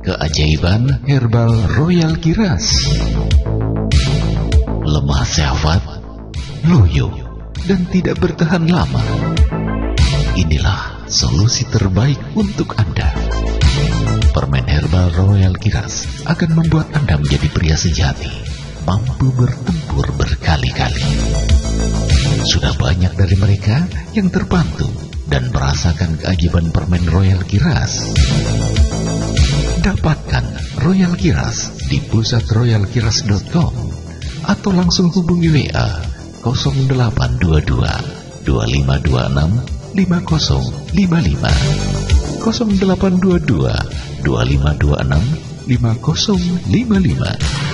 Keajaiban herbal Royal Kiras. Lemah syahwat, loyo, dan tidak bertahan lama. Inilah solusi terbaik untuk Anda. Permen herbal Royal Kiras akan membuat Anda menjadi pria sejati, mampu bertempur berkali-kali. Sudah banyak dari mereka yang terbantu dan merasakan keajaiban permen Royal Kiras. Dapatkan Royal Kiras di pusatroyalkiras.com atau langsung hubungi WA 0822 2526 5055 0822 2526 5055.